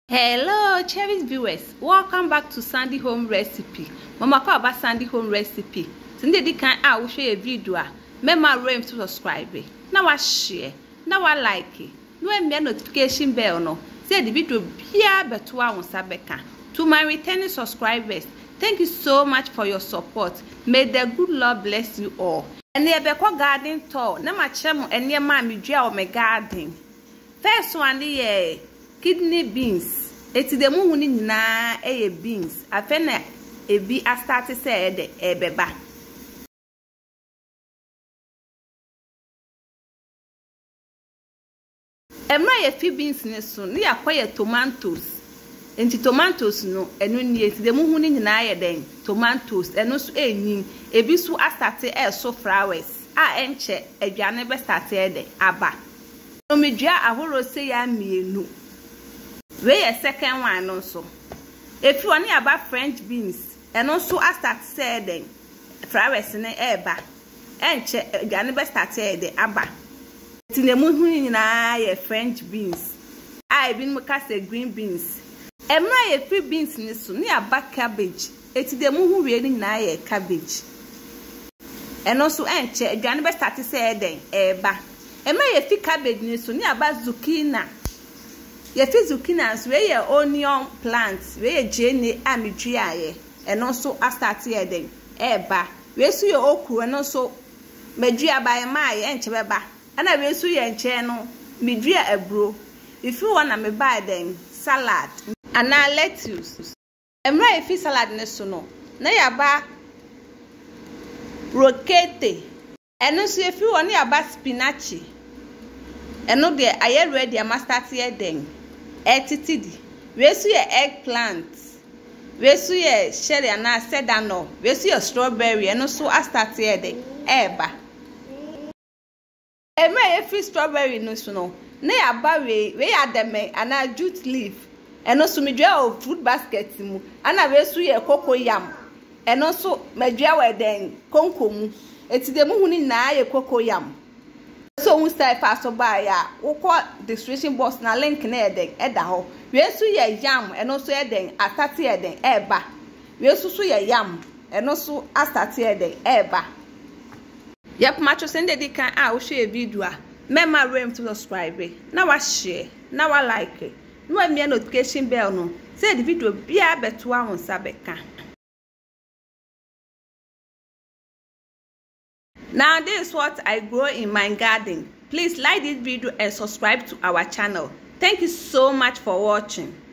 Hello cherished viewers, welcome back to Sandy Home Recipe. Mama call about Sandy Home Recipe. Today the kind I will show you a video. Remember to subscribe. Now I share. Now I like it. No me notification bell no. Say the video bia betua on Sabeka. To my returning subscribers, thank you so much for your support. May the good Lord bless you all. And the Beko garden tour. Na ma chemo and near my dua my garden. First one the kidney beans. Eti de mu huni nyina beans. Afe na ebi a start say de ebeba. Emra ye fi beans ne so ne yakoye tomatoes. Enti tomatoes no enu ni eti de mu huni nyina ye den tomatoes enu so enyim ebi so a start so flowers a enche aduane be start de aba. Omedua ahoro se ya mienu. We a second one also. If you want about French beans, and also I start saying flowers in the eba, and check Janibus started the abba. It's in the moon in French beans. I been mukase green beans. And my free beans in the sun near back cabbage. It's the moon really nigh cabbage. And also and check Janibus started saying eba. And my free cabbage in the sun near about zucchini. Ye zucchinas we ye onion plants we ye jene amidria and also a start here then eba we su ye okro and also medria by my enchebeba and I we su ye enche no midria ebro. If you want me buy then salad and now lettuce emra if salad ne so no na ya ba rocette and also if you want ya ba spinach and no there I ready am start here then etitidi we su ye eggplant we su ye cherry na sedano we su ye strawberry and so a start here de eba emre e free strawberry no so no na ya ba we ademe ana jute leaf and so medua o fruit basket mu ana we su ye cocoyam and so medua we den konkomu etide mu huni na ye cocoyam. So we start fast so by ya we call distribution box na link na eden eda ho we su ye yam and also eden atati eden eba we su ye yam and also atati eden eba yep macho send the kan we show a video remember to subscribe na wa share na wa like no me notification bell no say the video bia beto a won sabeka. Now this is what I grow in my garden. Please like this video and subscribe to our channel. Thank you so much for watching.